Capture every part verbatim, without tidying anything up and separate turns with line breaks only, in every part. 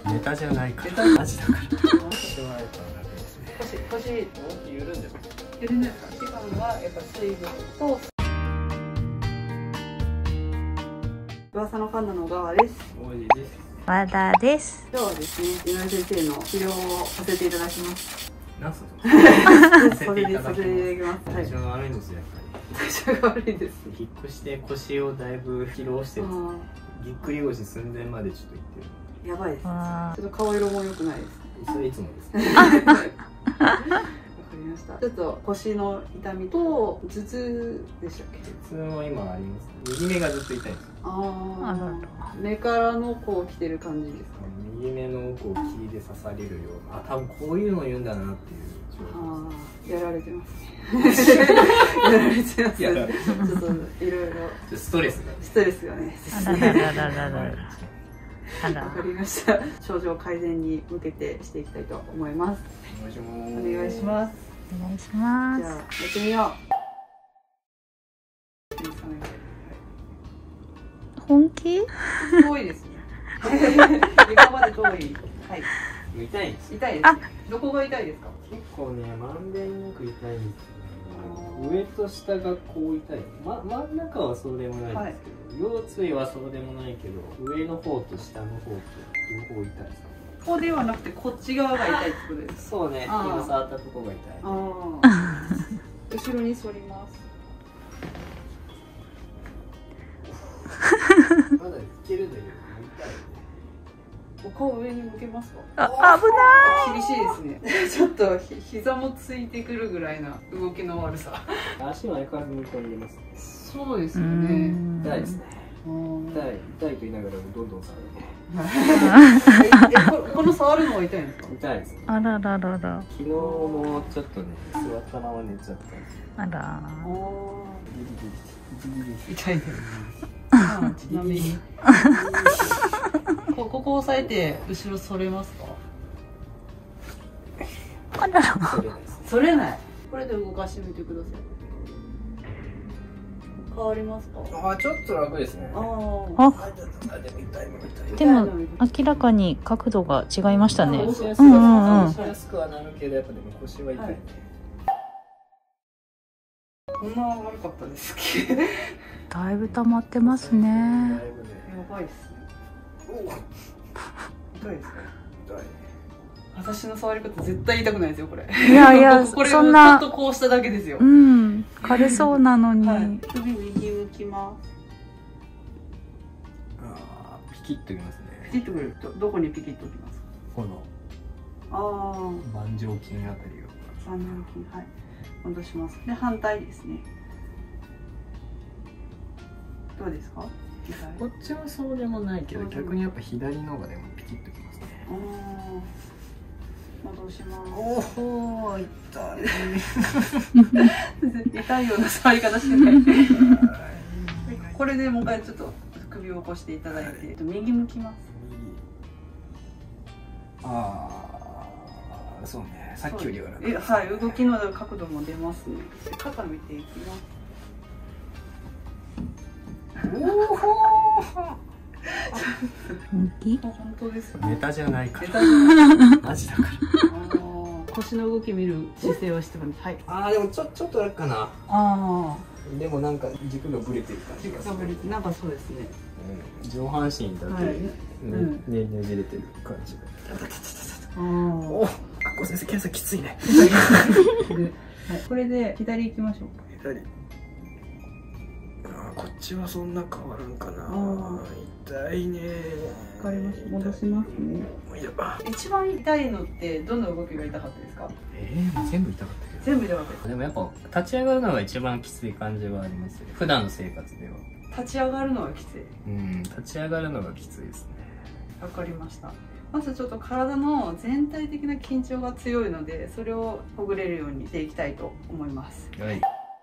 ネタじゃないから。マジだから。腰はやっぱ楽ですね。
腰、腰
緩んでます。
緩んでますか。一番はやっぱ水分と。噂のカンナの小川です。
王子です。
和田です。
今日はですね、井上先生の治療をさせていただきます。
ナス
それでさせていただきます。
体調が悪いんですよ、やっぱり。
体調が悪いです。
引っ越して腰をだいぶ疲労してる。ぎっくり腰寸前までちょっといってる。
やばいです。ちょっと顔色も良くないです。
それいつもですね。
わかりました。ちょっと腰の痛みと頭痛でしたっけ？
頭痛も今あります。右目がずっと痛いんですよ。
ああ、目からのこう来てる感じですか？
右目の奥を霧で刺されるような。あ、多分こういうのを言うんだなっていう状況です。
ああ、やられてますね。やられてます。ちょっといろいろ
ストレスが
ストレスがね。
あらららららら。あら。
わかりました。症状改善に向けてしていきたいと思います。
お願いします。
お願いします。
お願いします。
じゃあやってみよう。
本気？
遠いですね。今まで遠い。はい。
痛いです。
痛いですね。どこが痛いですか？
結構ね、まんべんなく痛いんですよね。上と下がこう痛い。ま、真ん中はそうでもないですけど、腰椎はそうでもないけど、上の方と下の方と両方痛いです。
ここではなくてこっち側が痛いってことです。
そうね。今触ったところが痛い。
ああ。後ろに反ります。
まだいけるんだけど痛いね。
お顔上に向けますか？
あ、危ない。
厳しいですね。ちょっとひ膝もついてくるぐらいな動きの悪さ。
足は相変わらず向こうに入れますね。
そうですよね。
痛いですね。痛い痛いと言いながらもどんどん触るね。
この触るのは痛いんですか？
痛いですね。
あらららら。
昨日もちょっとね座ったまま寝ちゃったんですよ。
あら。
痛いです。ちなみにここを押さえて後ろ反れますか？
あらら。
反れない。これで動かしてみてください。変わりますか？
あ、ちょっと楽ですね。
あ、
で
でも明らかに角度が違いましたね。
押しやすくはなるけど、やっぱでも腰は痛いね。
こんな悪かったですっけ？
だいぶ溜まってますね。
やばいですね。痛いですか？
痛い。
私の触り方絶対痛くないですよこれ。
いやいや、
これ
そんな。
ちょっとこうしただけですよ。
うん、軽そうなのに。
はい、首右向きます。
ああ、ピキッときますね。
ピキッとくるとどこにピキッときますか？
この。
ああ。
万丈筋あたりを。
万丈筋、はい。戻します。で反対ですね。どうですか？
こっちはそうでもないけど、逆にやっぱ左の方がでもピキッときますね。
ああ。戻します。
おお、痛い。
痛いような触り方してない。これでもう一回ちょっと首を起こしていただいて、右向きます。
ああ、そうね。さっきよりは楽。
え、はい、動きの角度も出ますね。肩見ていきます。
おお。
本気？
本当ですよ。
ネタじゃないから。マジだから。
腰の動き見る姿勢をしてます。はい。
ああ、でもちょちょっと楽かな。
ああ。
でもなんか軸がぶれてる感じがする。
なんかそうですね。
上半身だけねねじれてる感じが。おお、学校先生検査きついね。
これで左行きましょう。
左。ああ、こっちはそんな変わるんかな。痛いね。
わかります。戻しますね。一番痛いのってどの動きが痛かったですか？
ええ、もう全部痛かったけど。
全部痛かった。
でもやっぱ立ち上がるのが一番きつい感じはありますよ。普段の生活では。
立ち上がるのがきつい。
うん、立ち上がるのがきついですね。
わかりました。まずちょっと体の全体的な緊張が強いので、それをほぐれるようにしていきたいと思います。
はい。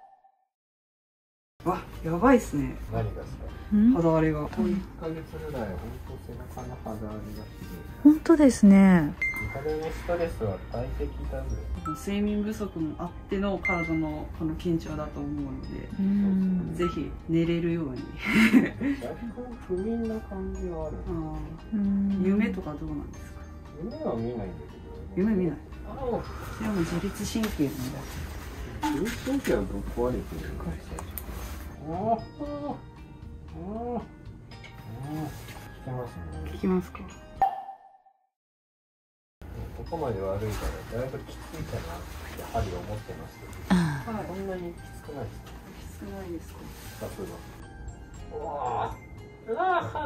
わ、やばいっすね。
何がですか？
肌荒れが。
いっかげつぐらい、本当背中の肌荒れがひどい。
本当ですね。
肌のストレスは大敵だぜ。
睡眠不足もあっての体のこの緊張だと思うので、
うん、
ぜひ寝れるように。
若干不眠な感じはある。
うん。
夢とかどうなんですか？
夢は見ないんだけど。
夢見ない。
ああ。
でも自律神経なんだ。
自律神経はぶっ壊れてる。ああ。ああ。ああ。聞けますね。
聞きますか？
ここまで悪いからだいぶきついかなってやはり思ってましたけど、
はい。
そんなにきつくないですか？
きつくないですか？
さすが。うわーうわー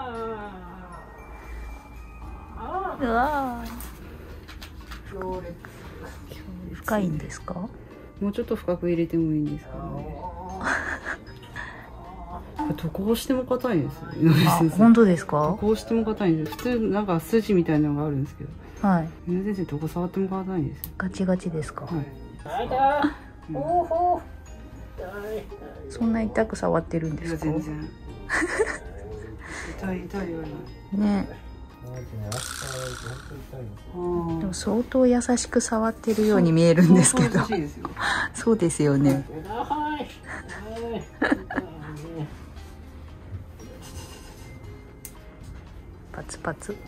あ
うわ
強烈。
ー深いんですか？
もうちょっと深く入れてもいいんですかね。これどこ押しても硬いんですよ。
あ、本当です
ど
か？
こ押しても硬いんです。普通なんか筋みたいなのがあるんですけど、
はい。
井上先生どこ触っても硬いんですよ。
ガチガチですか？
はい。
あだ
うん
おほ
そんな痛く触ってるんで
いや
すか？
全然。痛い痛い言わない。
ね。でも相当優しく触ってるように見えるんですけど。
そうそう優しいですよ。
そうですよね。パツパツ。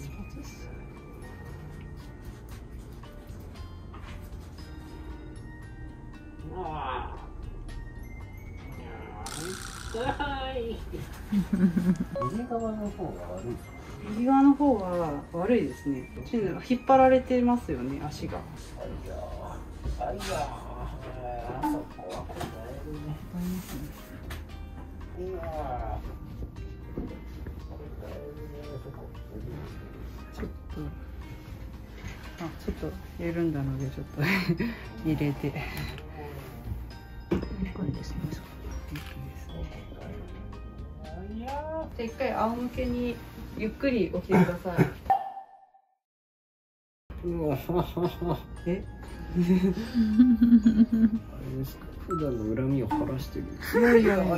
右側の方が悪いか。
右側の方が悪いですね。引っ張られてますよね、足が。
あいやー、あいやー、あそこはこえるね。いやー、こえるね、そこ。
ちょっと、あ、ちょっと緩んだのでちょっと入れて。
いくんですね。
じゃあ一回仰向けにゆっくり起きてください。
うわははは。
え？
あれですか。普段の恨みを晴らしてる。
いやいやいやいやいや。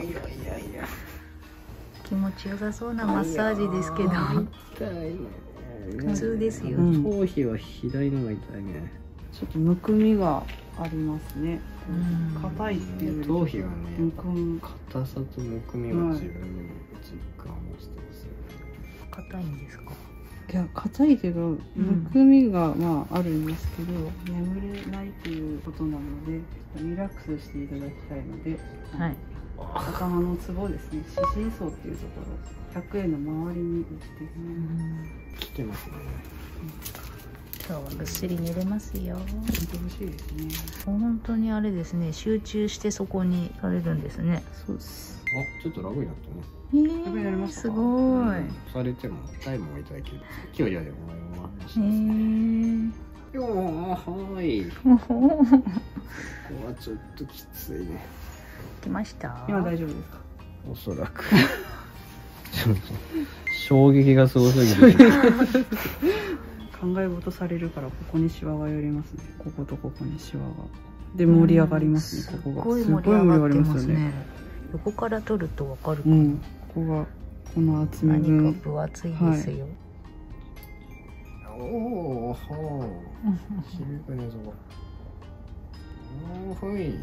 気持ちよさそうなマッサージですけど。
痛いね。
普通ですよ。
うん
頭皮は左のが痛いね。
ちょっとむくみがありますね。
うん
硬いっていうより
頭皮がね、
むくみ。
硬さとむくみは自分でも実感をしてますよね。
硬いんですか？
いや硬いけどむくみがまああるんですけど、眠れないということなのでリラックスしていただきたいので、
はい。
頭のツボですね、四神層っていうところ、百会の周りに打って
来てますね。
今日はぐっすり寝れますよ。
見てほしいですね。
本当にあれですね。集中してそこにされるんですね。
そうです。
あ、ちょっと楽になったね。
え
楽になりましたか？
すごい。
うんされても痛いもん痛いけど、今日よりはマシ
へ
ですね。
え。
よーはい。
もう
ここはちょっときついね。
来ました。
今大丈夫ですか？
おそらく。ちょっと衝撃がすごすぎて。
考え事されるからここにシワが寄りますね。こことここにシワが。で盛り上がりますね。ここが
すごい盛り上がってます
すごい盛り上がり
ね。横から撮るとわかるかな。
うん。ここがこの厚み
何
分。
か分厚いですよ。
おお、ほう。響くねそこ。おお、ほい。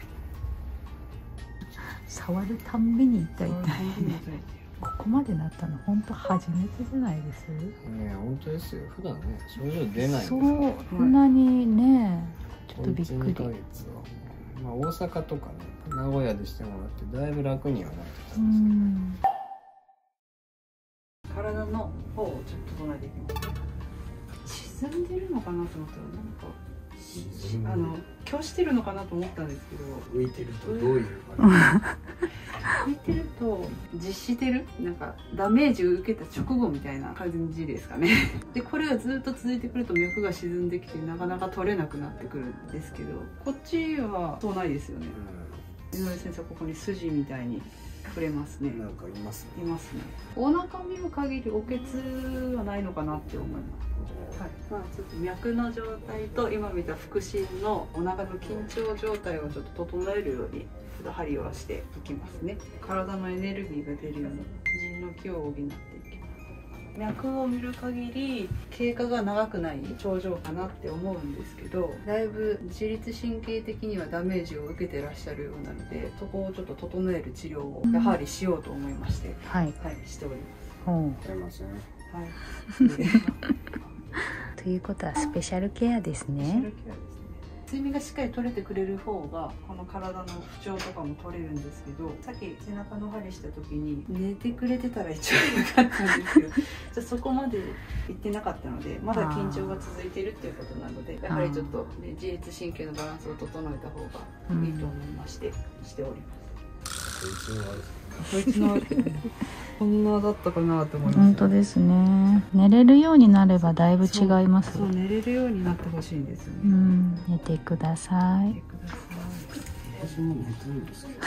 触るたんびに痛い痛い。
痛い
ここまでなったの本当初めてじゃないです？
ね、本当ですよ。普段ね、症状出ないんです
そ
から。
うなにね、ちょっとびっく
いちにか
り。
げつはまあ大阪とかね、名古屋でしてもらってだいぶ楽にはなってきた
うん
です
体の方をちょっと整えていきます。沈んでるのかなと思ったらなんか
けど。
あの今日してるのかなと思ったんですけど、
浮いてるとどういう感
浮いてると実してるなんかダメージを受けた直後みたいな感じですかね。でこれがずっと続いてくると脈が沈んできてなかなか取れなくなってくるんですけど、こっちはそうないですよね。井上先生ここに筋みたいに触れますね。
じ？なんかいますね。
いますね。お腹見る限りおけつはないのかなって思います。はい、まあちょっと脈の状態と今見た腹心のお腹の緊張状態をちょっと整えるようにちょっと針をしていきますね。体のエネルギーが出るように腎の気を補っていきます。脈を見る限り経過が長くない症状かなって思うんですけど、だいぶ自律神経的にはダメージを受けてらっしゃるようなので、そこをちょっと整える治療をやはりしようと思いまして、
はい。
はい、しております。
ほ
やりますね。
はい。
ということはスペシャルケアですね。
睡眠がしっかり取れてくれる方がこの体の不調とかも取れるんですけど、さっき背中の針した時に寝てくれてたら一番良かったんですけどじゃそこまで行ってなかったので、まだ緊張が続いているっていうことなので、やはりちょっと、ね、自律神経のバランスを整えた方がいいと思いまして、うん、しております。こいつのこんなだったかなと思います。
本当ですね。寝れるようになればだいぶ違います。
そう、そう寝れるようになってほしいんですよね。
うん、寝てください。寝てください。
私も寝てるんですけど。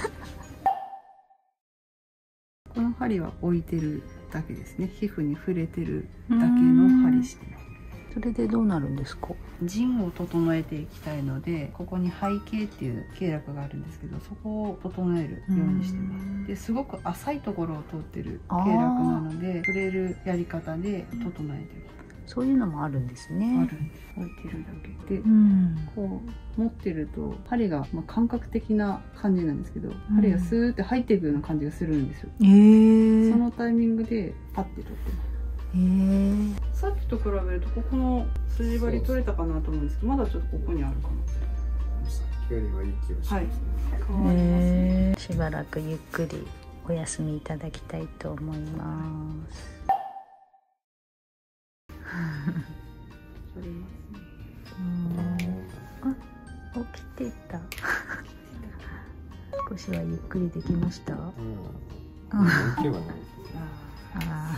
この針は置いてるだけですね。皮膚に触れてるだけの針してます。
それでどうなるんですか？
腎を整えていきたいので、ここに背景っていう経絡があるんですけど、そこを整えるようにしてます。ですごく浅いところを通ってる経絡なので、触れるやり方で整えてる。
そういうのもあるんですね。
あるんです。置いてるだけで、
うん、
こう持ってると針が、まあ、感覚的な感じなんですけど、針がスーって入っていくような感じがするんですよ。
えー、
そのタイミングでパッて取ってます。
えー、
さっきと比べるとここの筋張り取れたかなと思うんですけど、まだちょっとここにあるかな。
さっきよりはいい気がしますね。はい、
変わりますね。
えー、しばらくゆっくりお休みいただきたいと思います。
取りますね。
あ、起きてた。少しはゆっくりできました。うん。
うん。起きはない。
ああ。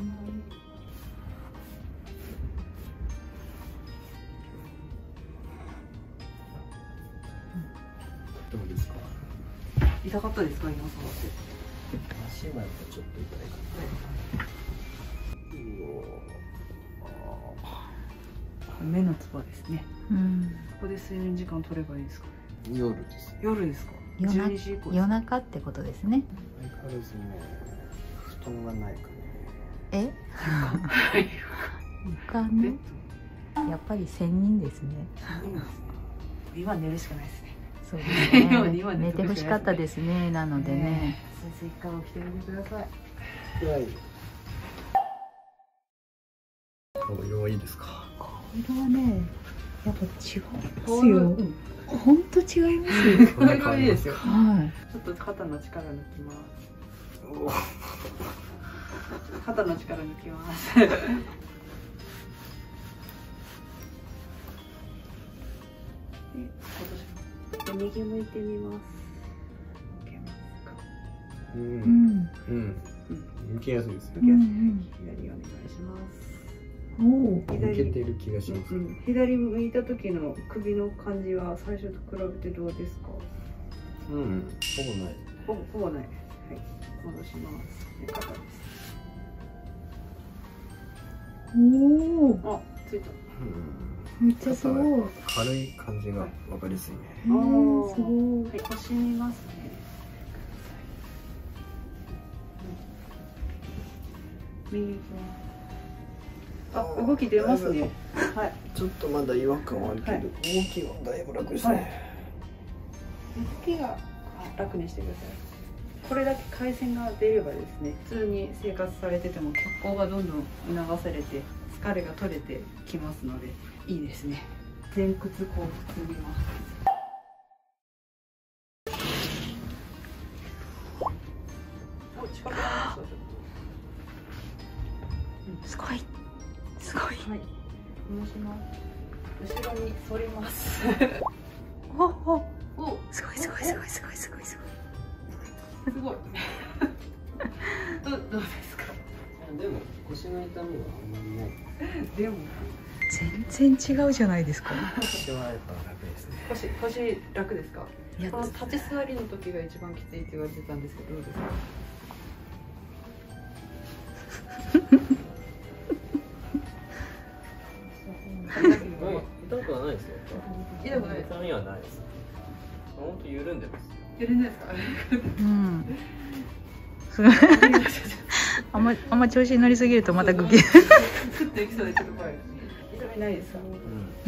どうですか？
痛かったですか、今触って。
足はやっぱちょっと痛いかな。うお。
目のつばですね。
うん。
ここで睡眠時間取ればいいですか？
夜です。
夜ですか？
夜
じゅうにじ以降。
夜中ってことですね。
相変わらずね、布団がないかね。
え？床ね。やっぱり仙人ですね。
今寝るしかないですね。
そうですね。
今
寝てほしかったですね。なのでね。
先生一回起きてみてください。
はい。顔色はいいですか？
顔色はね、やっぱ違いますよ。本当違いますよ。
顔色いいですよ。
はい。
ちょっと肩の力抜きます。肩の力抜きます。右向いてみます。向けますか。
うん。うん。向けやすいですね。左お
願いします。
おお。
向けてる気がします。
左向いた時の首の感じは最初と比べてどうですか？
うん。ほぼない。
ほぼほぼない。はい。戻します。肩です。
おお。
あ、ついた。
めっちゃすごい。
軽い感じがわかりやすいね。
ああ、すごい。はい、腰見ますね。右あ、動き出ますね。はい。
ちょっとまだ違和感はあるけど、はい、動きはだいぶ楽ですね。はい、
動きが楽にしてください。これだけ回線が出ればですね、普通に生活されてても血行がどんどん促されて疲れが取れてきますのでいいですね。前屈後屈見ます。お、近くなりました。
すごい。すごい。
はい。戻します。後ろに反ります。
おお。お、すごいすごいすごいすごいすごいすごい。
すごい。どどうですか。
でも腰の痛みはあんまりない。
でも
全然違うじゃないですか。
腰はやっぱ楽ですね。
腰腰楽ですか。いや、この立ち座りの時が一番きついって言われてたんですけど、どうですか。
痛くはないですよ。
痛くない。
痛みはないです。本当緩んでます。
緩んでますか。
うん。すごい。あんまあんま調子に乗りすぎるとまたグキ。
スッといきそうでちょっと怖い。痛みみないですか？
うん、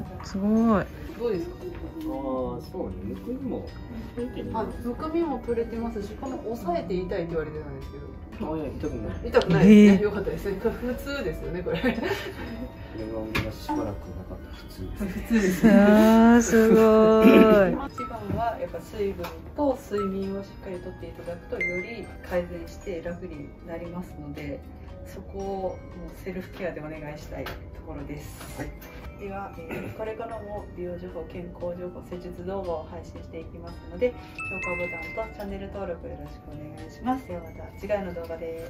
すごい。
どうですか？
ああ、そうね、むくみも取れてる。
あ、むくみも取れてますし、この押さえて痛いって言われてたんですけど。
あ、いや、痛くない。
痛くないですね。よかったですね。普通ですよね、これ。
これは俺がしばらくなかった普通です。
普通ですね。
あー、すごい。
一番はやっぱ水分と睡眠をしっかりとっていただくとより改善して楽になりますので、そこをもうセルフケアでお願いしたいところです。はい、では、えー、これからも美容情報、健康情報、施術動画を配信していきますので、評価ボタンとチャンネル登録よろしくお願いします。ではまた次回の動画で。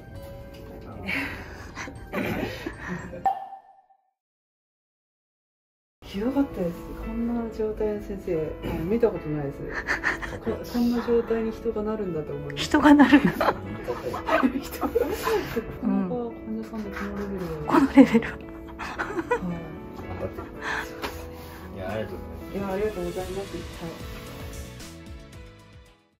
ひどかったです。こんな状態の先生、見たことないです。こ, こんな状態に人がなるんだと思います。
人がなる。
人が。うん。患者さんでこのレベル。
このレベル。
はい。いや、ありがとうございます。
いや、ありがとうございます。はい。